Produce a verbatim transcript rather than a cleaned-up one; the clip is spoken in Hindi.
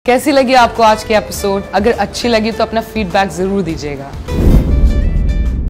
कैसी लगी आपको आज की एपिसोड? अगर अच्छी लगी तो अपना फीडबैक जरूर दीजिएगा।